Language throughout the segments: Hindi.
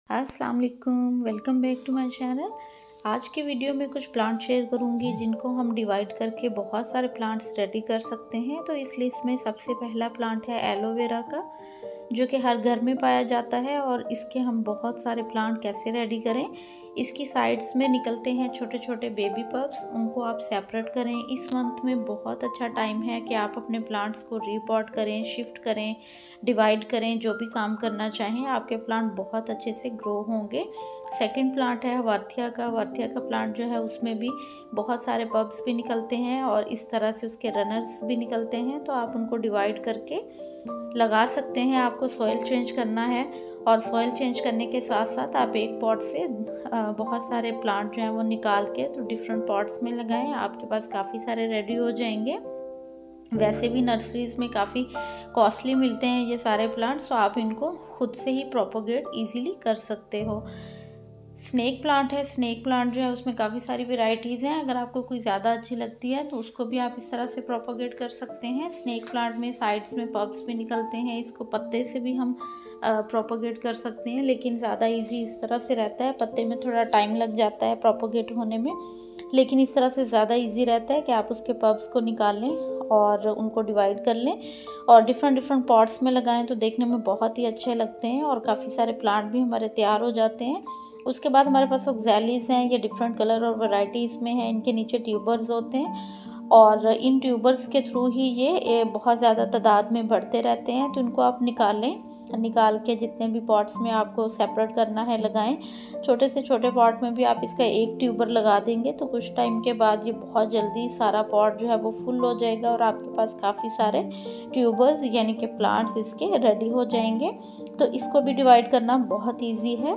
अस्सलाम वालेकुम, welcome back to my channel. आज के वीडियो में कुछ प्लांट शेयर करूंगी जिनको हम डिवाइड करके बहुत सारे प्लांट्स रेडी कर सकते हैं। तो इस लिस्ट में सबसे पहला प्लांट है एलोवेरा का, जो कि हर घर में पाया जाता है। और इसके हम बहुत सारे प्लांट कैसे रेडी करें, इसकी साइड्स में निकलते हैं छोटे छोटे बेबी पब्स, उनको आप सेपरेट करें। इस मंथ में बहुत अच्छा टाइम है कि आप अपने प्लांट्स को रीपॉट करें, शिफ्ट करें, डिवाइड करें, जो भी काम करना चाहें, आपके प्लांट बहुत अच्छे से ग्रो होंगे। सेकंड प्लांट है वर्थिया का प्लांट जो है उसमें भी बहुत सारे पब्स भी निकलते हैं और इस तरह से उसके रनर्स भी निकलते हैं। तो आप उनको डिवाइड करके लगा सकते हैं। आपको सॉइल चेंज करना है और सॉइल चेंज करने के साथ साथ आप एक पॉट से बहुत सारे प्लांट जो हैं वो निकाल के तो डिफरेंट पॉट्स में लगाएं। आपके पास काफ़ी सारे रेडी हो जाएंगे। वैसे भी नर्सरीज में काफ़ी कॉस्टली मिलते हैं ये सारे प्लांट्स, तो आप इनको खुद से ही प्रोपोगेट इजीली कर सकते हो। स्नेक प्लांट है, स्नेक प्लांट जो है उसमें काफ़ी सारी वेराइटीज़ हैं। अगर आपको कोई ज़्यादा अच्छी लगती है तो उसको भी आप इस तरह से प्रोपोगेट कर सकते हैं। स्नेक प्लांट में साइड्स में पब्स भी निकलते हैं, इसको पत्ते से भी हम प्रोपोगेट कर सकते हैं, लेकिन ज़्यादा इजी इस तरह से रहता है। पत्ते में थोड़ा टाइम लग जाता है प्रोपोगेट होने में, लेकिन इस तरह से ज़्यादा इजी रहता है कि आप उसके पब्स को निकाल लें और उनको डिवाइड कर लें और डिफरेंट पॉट्स में लगाएं तो देखने में बहुत ही अच्छे लगते हैं और काफ़ी सारे प्लांट भी हमारे तैयार हो जाते हैं। उसके बाद हमारे पास ऑक्जेलिस हैं, ये डिफरेंट कलर और वैरायटीज़ में हैं। इनके नीचे ट्यूबर्स होते हैं और इन ट्यूबर्स के थ्रू ही ये बहुत ज़्यादा तादाद में बढ़ते रहते हैं। तो इनको आप निकाल के जितने भी पॉट्स में आपको सेपरेट करना है लगाएं। छोटे से छोटे पॉट में भी आप इसका एक ट्यूबर लगा देंगे तो कुछ टाइम के बाद ये बहुत जल्दी सारा पॉट जो है वो फुल हो जाएगा और आपके पास काफ़ी सारे ट्यूबर्स यानी कि प्लांट्स इसके रेडी हो जाएंगे। तो इसको भी डिवाइड करना बहुत ईजी है।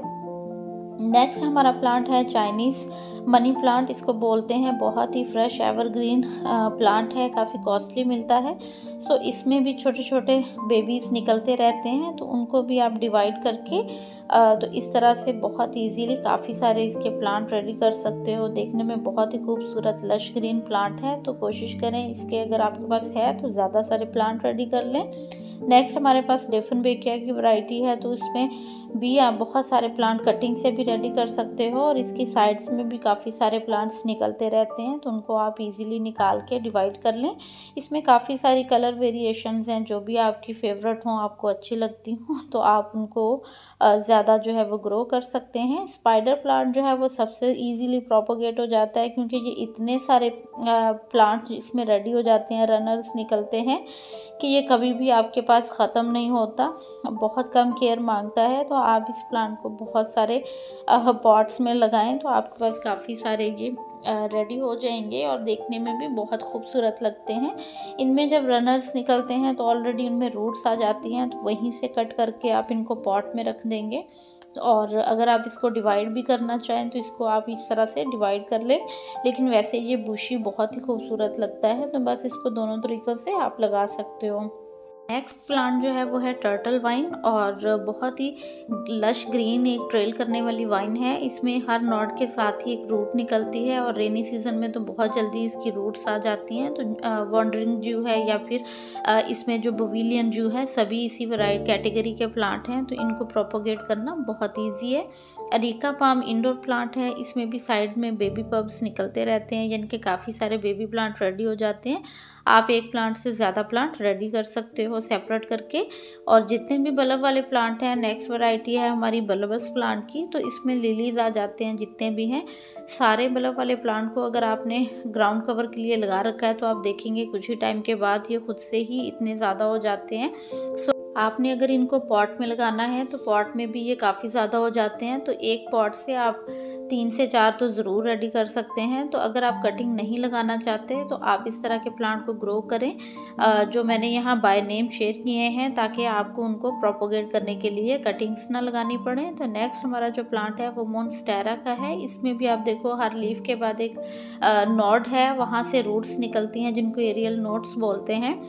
नेक्स्ट हमारा प्लांट है चाइनीज़ मनी प्लांट, इसको बोलते हैं। बहुत ही फ्रेश एवरग्रीन प्लांट है, काफ़ी कॉस्टली मिलता है। सो इसमें भी छोटे छोटे बेबीज़ निकलते रहते हैं, तो उनको भी आप डिवाइड करके तो इस तरह से बहुत इजीली काफ़ी सारे इसके प्लांट रेडी कर सकते हो। देखने में बहुत ही खूबसूरत लश ग्रीन प्लांट है, तो कोशिश करें इसके अगर आपके पास है तो ज़्यादा सारे प्लांट रेडी कर लें। नेक्स्ट हमारे पास डेफनबेकिया की वैरायटी है, तो इसमें भी आप बहुत सारे प्लांट कटिंग से भी रेडी कर सकते हो और इसकी साइड्स में भी काफ़ी सारे प्लांट्स निकलते रहते हैं, तो उनको आप इजीली निकाल के डिवाइड कर लें। इसमें काफ़ी सारी कलर वेरिएशंस हैं, जो भी आपकी फेवरेट हों, आपको अच्छी लगती हों, तो आप उनको ज़्यादा जो है वो ग्रो कर सकते हैं। स्पाइडर प्लांट जो है वो सबसे ईजीली प्रोपोगेट हो जाता है, क्योंकि ये इतने सारे प्लांट इसमें रेडी हो जाते हैं, रनर्स निकलते हैं कि ये कभी भी आपके पास ख़त्म नहीं होता, बहुत कम केयर मांगता है। तो आप इस प्लांट को बहुत सारे पॉट्स में लगाएं तो आपके पास काफ़ी सारे ये रेडी हो जाएंगे और देखने में भी बहुत खूबसूरत लगते हैं। इनमें जब रनर्स निकलते हैं तो ऑलरेडी इनमें रूट्स आ जाती हैं, तो वहीं से कट करके आप इनको पॉट में रख देंगे। और अगर आप इसको डिवाइड भी करना चाहें तो इसको आप इस तरह से डिवाइड कर लें, लेकिन वैसे ये बुशी बहुत ही खूबसूरत लगता है, तो बस इसको दोनों तरीक़ों से आप लगा सकते हो। नेक्स्ट प्लांट जो है वो है टर्टल वाइन, और बहुत ही लश ग्रीन एक ट्रेल करने वाली वाइन है। इसमें हर नॉड के साथ ही एक रूट निकलती है और रेनी सीजन में तो बहुत जल्दी इसकी रूट्स आ जाती हैं। तो वॉन्डरिंग जू है या फिर इसमें जो बविलियन जू है, सभी इसी वैरायटी कैटेगरी के प्लांट हैं, तो इनको प्रोपोगेट करना बहुत ईजी है। अरीका पाम इंडोर प्लांट है, इसमें भी साइड में बेबी पब्स निकलते रहते हैं, यानी कि काफ़ी सारे बेबी प्लांट रेडी हो जाते हैं। आप एक प्लांट से ज़्यादा प्लांट रेडी कर सकते हो सेपरेट करके। और जितने भी बल्ब वाले प्लांट हैं, नेक्स्ट वैरायटी है हमारी बल्बस प्लांट की, तो इसमें लिलीज आ जाते हैं जितने भी हैं। सारे बल्ब वाले प्लांट को अगर आपने ग्राउंड कवर के लिए लगा रखा है तो आप देखेंगे कुछ ही टाइम के बाद ये खुद से ही इतने ज़्यादा हो जाते हैं। आपने अगर इनको पॉट में लगाना है तो पॉट में भी ये काफ़ी ज़्यादा हो जाते हैं, तो एक पॉट से आप 3 से 4 तो ज़रूर रेडी कर सकते हैं। तो अगर आप कटिंग नहीं लगाना चाहते तो आप इस तरह के प्लांट को ग्रो करें, जो मैंने यहाँ बाय नेम शेयर किए हैं, ताकि आपको उनको प्रोपोगेट करने के लिए कटिंग्स ना लगानी पड़े। तो नेक्स्ट हमारा जो प्लांट है वो मोन्स्टेरा का है। इसमें भी आप देखो हर लीफ के बाद एक नोड है, वहाँ से रूट्स निकलती हैं जिनको एरियल नोड्स बोलते हैं।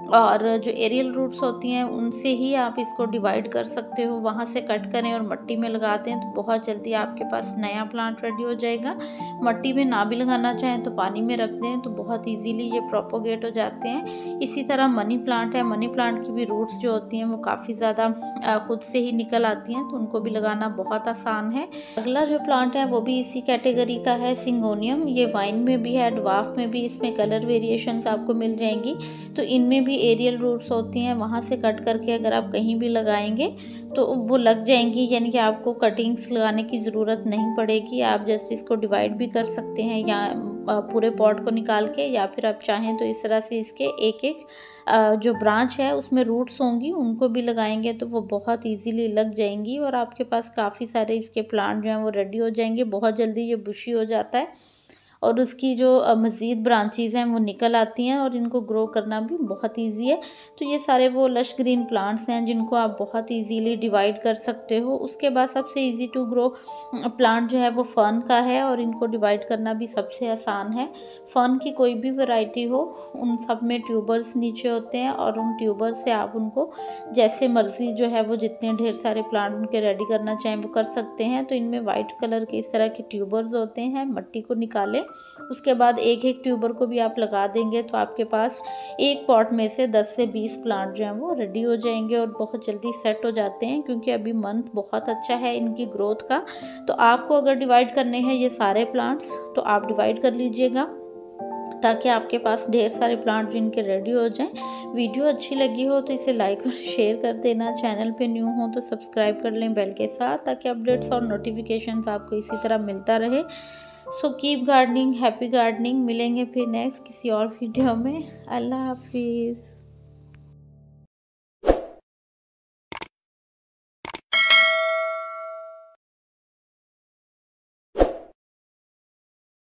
और जो एरियल रूट्स होती हैं उनसे ही आप इसको डिवाइड कर सकते हो, वहाँ से कट करें और मिट्टी में लगा दें तो बहुत जल्दी आपके पास नया प्लांट रेडी हो जाएगा। मिट्टी में ना भी लगाना चाहें तो पानी में रख दें तो बहुत इजीली ये प्रोपोगेट हो जाते हैं। इसी तरह मनी प्लांट है, मनी प्लांट की भी रूट्स जो होती हैं वो काफ़ी ज़्यादा खुद से ही निकल आती हैं, तो उनको भी लगाना बहुत आसान है। अगला जो प्लांट है वो भी इसी कैटेगरी का है, सिंगोनियम। ये वाइन में भी है, ड्वार्फ में भी, इसमें कलर वेरिएशंस आपको मिल जाएंगी। तो इनमें भी एरियल रूट्स होती हैं, वहाँ से कट करके अगर आप कहीं भी लगाएंगे तो वो लग जाएंगी, यानी कि आपको कटिंग्स लगाने की ज़रूरत नहीं पड़ेगी। आप जस्ट इसको डिवाइड भी कर सकते हैं या पूरे पॉट को निकाल के, या फिर आप चाहें तो इस तरह से इसके एक एक जो ब्रांच है उसमें रूट्स होंगी उनको भी लगाएंगे तो वो बहुत इजीली लग जाएंगी और आपके पास काफ़ी सारे इसके प्लांट जो हैं वो रेडी हो जाएंगे। बहुत जल्दी ये बुशी हो जाता है और उसकी जो मज़ीद ब्रांचेज़ हैं वो निकल आती हैं और इनको ग्रो करना भी बहुत इजी है। तो ये सारे वो लश ग्रीन प्लांट्स हैं जिनको आप बहुत इजीली डिवाइड कर सकते हो। उसके बाद सबसे इजी टू ग्रो प्लांट जो है वो फर्न का है और इनको डिवाइड करना भी सबसे आसान है। फर्न की कोई भी वैरायटी हो, उन सब में ट्यूबर्स नीचे होते हैं और उन ट्यूबर से आप उनको जैसे मर्ज़ी जो है वो जितने ढेर सारे प्लांट उनके रेडी करना चाहें वो कर सकते हैं। तो इनमें वाइट कलर के इस तरह के ट्यूबर्स होते हैं। मिट्टी को निकालें, उसके बाद एक एक ट्यूबर को भी आप लगा देंगे तो आपके पास एक पॉट में से 10 से 20 प्लांट जो हैं वो रेडी हो जाएंगे और बहुत जल्दी सेट हो जाते हैं क्योंकि अभी मंथ बहुत अच्छा है इनकी ग्रोथ का। तो आपको अगर डिवाइड करने हैं ये सारे प्लांट्स तो आप डिवाइड कर लीजिएगा ताकि आपके पास ढेर सारे प्लांट जो इनके रेडी हो जाएं। वीडियो अच्छी लगी हो तो इसे लाइक और शेयर कर देना। चैनल पे न्यू हो तो सब्सक्राइब कर लें बेल के साथ, ताकि अपडेट्स और नोटिफिकेशंस आपको इसी तरह मिलता रहे। So keep gardening, happy gardening. मिलेंगे फिर नेक्स्ट किसी और वीडियो में। अल्लाह हाफिज़।